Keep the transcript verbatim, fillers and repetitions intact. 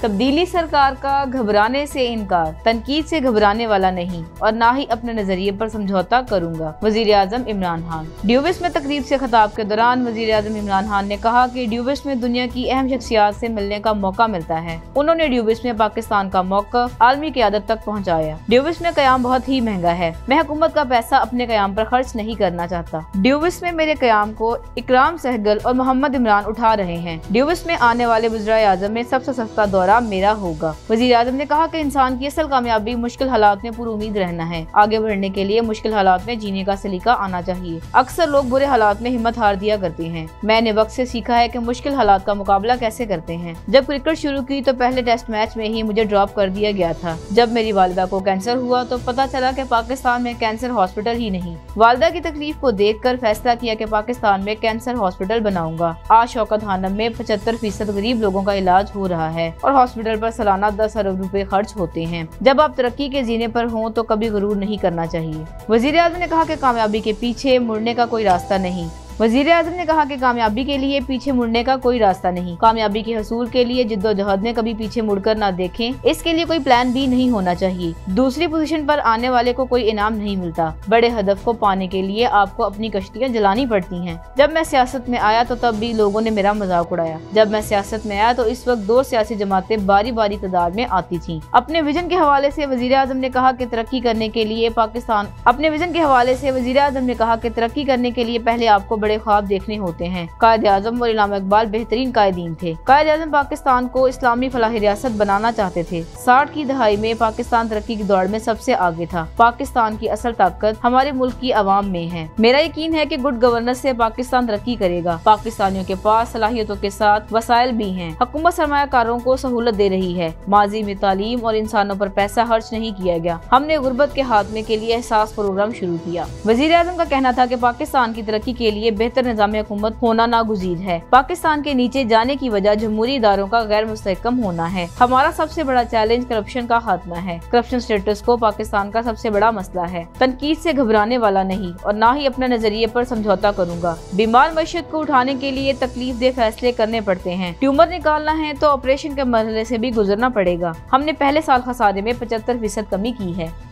तब्दीली सरकार का घबराने से इनकार, तनकीद से घबराने वाला नहीं और ना ही अपने नजरिए पर समझौता करूंगा। वजीर आजम इमरान खान। ड्यूबिस में तकरीब से खिताब के दौरान वजीर आजम इमरान खान ने कहा कि ड्यूबिस में दुनिया की अहम शख्सियात से मिलने का मौका मिलता है। उन्होंने ड्यूबिस में पाकिस्तान का मौका आलमी क़यादत तक पहुँचाया। ड्यूबिस में क़याम बहुत ही महंगा है। मैं हुकूमत का पैसा अपने क़याम पर खर्च नहीं करना चाहता। ड्यूबिस में मेरे क़याम को इकराम सहगल और मोहम्मद इमरान उठा रहे हैं। ड्यूबिस में आने वाले वज़ीर आज़म में सबसे सस्ता दौरा मेरा होगा। वज़ीर आज़म ने कहा कि इंसान की असल कामयाबी मुश्किल हालात में पुरुमीद रहना है। आगे बढ़ने के लिए मुश्किल हालात में जीने का सलीका आना चाहिए। अक्सर लोग बुरे हालात में हिम्मत हार दिया करते हैं। मैंने वक्त से सीखा है कि मुश्किल हालात का मुकाबला कैसे करते हैं। जब क्रिकेट शुरू की तो पहले टेस्ट मैच में ही मुझे ड्रॉप कर दिया गया था। जब मेरी वालिदा को कैंसर हुआ तो पता चला कि पाकिस्तान में कैंसर हॉस्पिटल ही नहीं। वालिदा की तकलीफ को देखकर फैसला किया कि पाकिस्तान में कैंसर हॉस्पिटल बनाऊंगा। आज शौकत खानम में पचहत्तर फीसद गरीब लोगों का इलाज हो रहा है और हॉस्पिटल पर सालाना दस अरब रुपए खर्च होते हैं। जब आप तरक्की के जीने पर हों तो कभी गुरूर नहीं करना चाहिए। वजीर आज़म ने कहा कि कामयाबी के पीछे मुड़ने का कोई रास्ता नहीं। वजीर आज़म ने कहा कि कामयाबी के लिए पीछे मुड़ने का कोई रास्ता नहीं। कामयाबी के हसूल के लिए जिद्दोजहद में कभी पीछे मुड़कर ना देखें। इसके लिए कोई प्लान भी नहीं होना चाहिए। दूसरी पोजीशन पर आने वाले को कोई इनाम नहीं मिलता। बड़े हदफ को पाने के लिए आपको अपनी कश्तियाँ जलानी पड़ती हैं। जब मैं सियासत में आया तो तब भी लोगों ने मेरा मजाक उड़ाया। जब मैं सियासत में आया तो इस वक्त दो सियासी जमातें बारी बारी तादाद में आती थी। अपने विजन के हवाले से वजीर आज़म ने कहा कि तरक्की करने के लिए पाकिस्तान अपने विजन के हवाले से वजीर आज़म ने कहा कि तरक्की करने के लिए पहले आपको बड़े ख्वाब देखने होते हैं। कायद आज़म और इलामा इकबाल बेहतरीन कायदीन थे। कायद आज़म पाकिस्तान को इस्लामी फलाही रियासत बनाना चाहते थे। साठ की दहाई में पाकिस्तान तरक्की की दौड़ में सबसे आगे था। पाकिस्तान की असल ताकत हमारे मुल्क की आवाम में है। मेरा यकीन है कि गुड गवर्नेंस से पाकिस्तान तरक्की करेगा। पाकिस्तानियों के पास सलाहियतों के साथ वसाइल भी हैं। हुकूमत सरमायाकारों को सहूलत दे रही है। माजी में तालीम और इंसानों पर पैसा खर्च नहीं किया गया। हमने गुर्बत के खात्मे के लिए एहसास प्रोग्राम शुरू किया। वजीर आज़म का कहना था कि पाकिस्तान की तरक्की के लिए बेहतर निज़ाम हुकूमत होना नागुज़ीर है। पाकिस्तान के नीचे जाने की वजह जमहूरी इदारों का गैर मुस्तहकम होना है। हमारा सबसे बड़ा चैलेंज करप्शन का खात्मा है। करप्शन स्टेटस को पाकिस्तान का सबसे बड़ा मसला है। तनकीद से घबराने वाला नहीं और ना ही अपने नजरिए पर समझौता करूंगा। बीमार मईशत को उठाने के लिए तकलीफ दे फैसले करने पड़ते हैं। ट्यूमर निकालना है तो ऑपरेशन के मरहले से भी गुजरना पड़ेगा। हमने पहले साल खसारे में पचहत्तर फीसद कमी की है।